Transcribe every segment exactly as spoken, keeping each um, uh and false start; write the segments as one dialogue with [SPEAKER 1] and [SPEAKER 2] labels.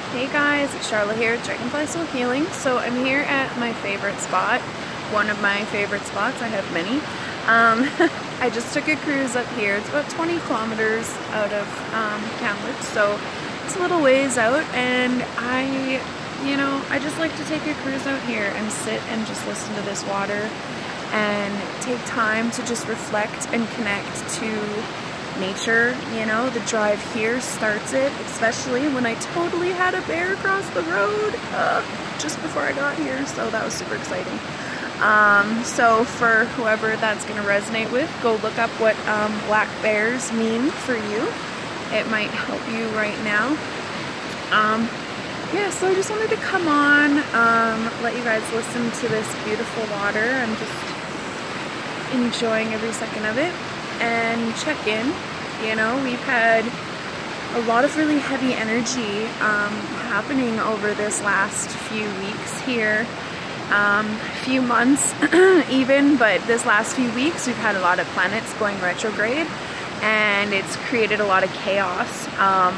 [SPEAKER 1] Hey guys, it's Charlotte here at Dragonfly Soul Healing. So I'm here at my favorite spot, one of my favorite spots. I have many. Um, I just took a cruise up here. It's about twenty kilometers out of um, Kamloops, so it's a little ways out, and I, you know, I just like to take a cruise out here and sit and just listen to this water and take time to just reflect and connect to nature. You know, the drive here starts it, especially when I totally had a bear cross the road uh, just before I got here, so that was super exciting. Um, so for whoever that's going to resonate with, go look up what um, black bears mean for you. It might help you right now. Um, yeah, so I just wanted to come on, um, let you guys listen to this beautiful water. I'm just enjoying every second of it and check in. You know, we've had a lot of really heavy energy um, happening over this last few weeks here, um, few months even, but this last few weeks we've had a lot of planets going retrograde, and it's created a lot of chaos. Um,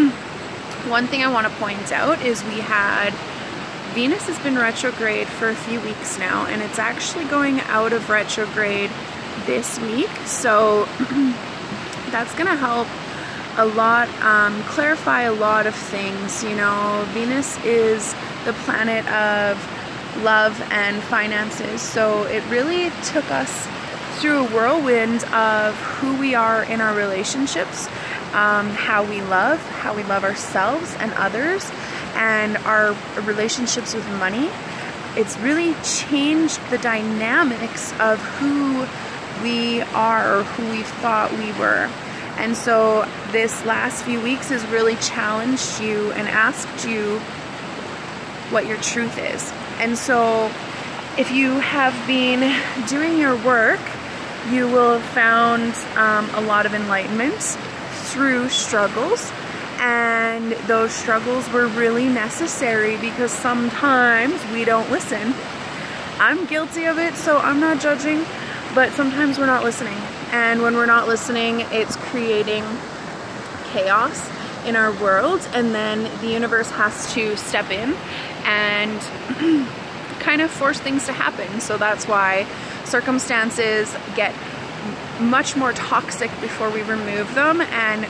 [SPEAKER 1] one thing I want to point out is we had Venus has been retrograde for a few weeks now, and it's actually going out of retrograde this week, so that's gonna help a lot, um, clarify a lot of things. You know, Venus is the planet of love and finances, so it really took us through a whirlwind of who we are in our relationships, um, how we love, how we love ourselves and others, and our relationships with money. It's really changed the dynamics of who we are or who we thought we were. And so this last few weeks has really challenged you and asked you what your truth is. And so if you have been doing your work, you will have found um, a lot of enlightenment through struggles, and those struggles were really necessary because sometimes we don't listen. I'm guilty of it, so I'm not judging. But sometimes we're not listening, and when we're not listening, it's creating chaos in our world, and then the universe has to step in and kind of force things to happen. So that's why circumstances get much more toxic before we remove them, and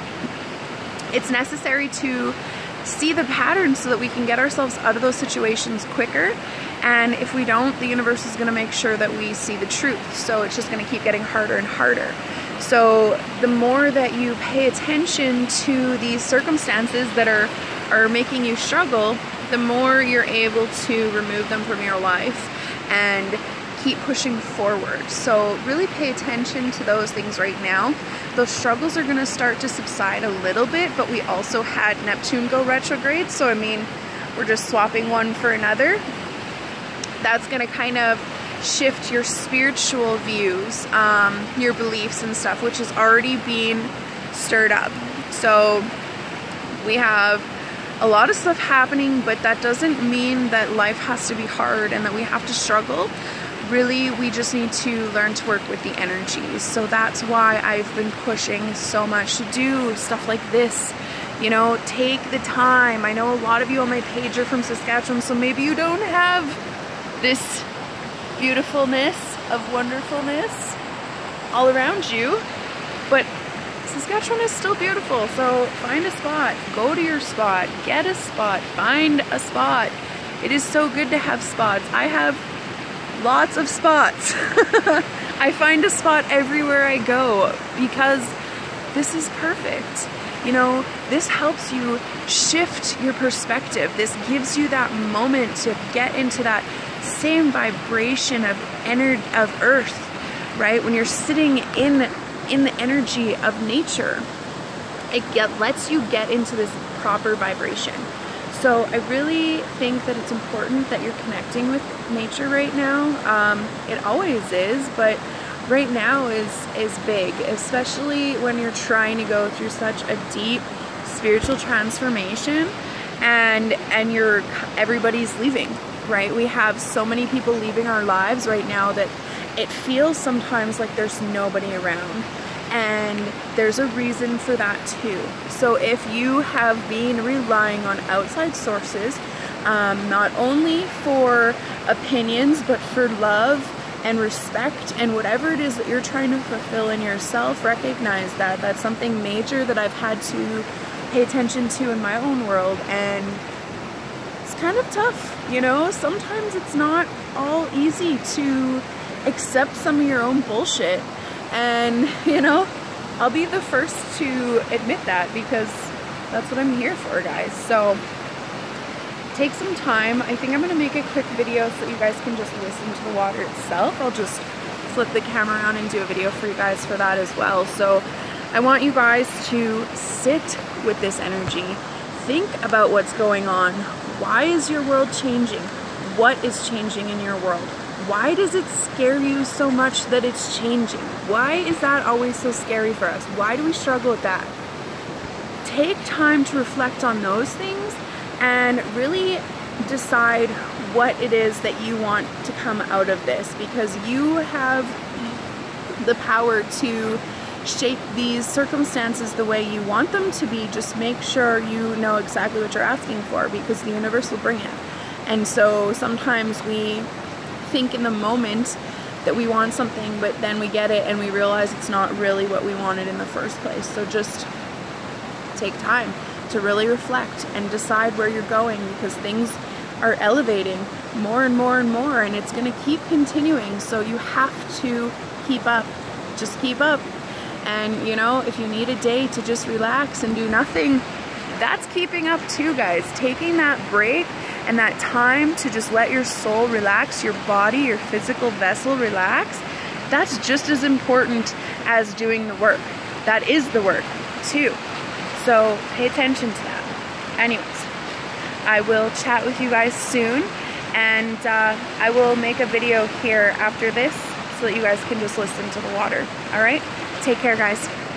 [SPEAKER 1] it's necessary to see the patterns so that we can get ourselves out of those situations quicker. And if we don't, the universe is going to make sure that we see the truth. So it's just going to keep getting harder and harder. So the more that you pay attention to these circumstances that are, are making you struggle, the more you're able to remove them from your life and keep pushing forward. So really pay attention to those things right now. Those struggles are going to start to subside a little bit, but we also had Neptune go retrograde. So I mean, we're just swapping one for another. That's going to kind of shift your spiritual views, um, your beliefs and stuff, which is already being stirred up. So we have a lot of stuff happening, but that doesn't mean that life has to be hard and that we have to struggle. Really, we just need to learn to work with the energies. So that's why I've been pushing so much to do stuff like this. You know, take the time. I know a lot of you on my page are from Saskatchewan, so maybe you don't have this beautifulness of wonderfulness all around you, but Saskatchewan is still beautiful. So find a spot, go to your spot, get a spot, find a spot. It is so good to have spots. I have lots of spots. I find a spot everywhere I go because this is perfect. You know, this helps you shift your perspective. This gives you that moment to get into that same vibration of energy of earth, right? When you're sitting in in the energy of nature, it get, lets you get into this proper vibration. So I really think that it's important that you're connecting with nature right now. Um, it always is, but right now is is big, especially when you're trying to go through such a deep spiritual transformation, and and you're everybody's leaving, right? We have so many people leaving our lives right now that it feels sometimes like there's nobody around. And there's a reason for that too. So if you have been relying on outside sources, um, not only for opinions, but for love and respect and whatever it is that you're trying to fulfill in yourself, recognize that that's something major that I've had to pay attention to in my own world. And it's kind of tough, you know? Sometimes it's not all easy to accept some of your own bullshit. And, you know, I'll be the first to admit that, because that's what I'm here for, guys. So take some time. I think I'm going to make a quick video so that you guys can just listen to the water itself. I'll just flip the camera around and do a video for you guys for that as well. So I want you guys to sit with this energy. Think about what's going on. Why is your world changing? What is changing in your world? Why does it scare you so much that it's changing? Why is that always so scary for us? Why do we struggle with that? Take time to reflect on those things and really decide what it is that you want to come out of this, because you have the power to shape these circumstances the way you want them to be. Just make sure you know exactly what you're asking for, because the universe will bring it. And so sometimes we think in the moment that we want something, but then we get it and we realize it's not really what we wanted in the first place. So just take time to really reflect and decide where you're going, because things are elevating more and more and more, and it's going to keep continuing. So you have to keep up. Just keep up. And you know, if you need a day to just relax and do nothing, that's keeping up too, guys. Taking that break and that time to just let your soul relax, your body, your physical vessel relax, that's just as important as doing the work. That is the work too. So pay attention to that. Anyways, I will chat with you guys soon, and uh, I will make a video here after this so that you guys can just listen to the water. All right? Take care, guys.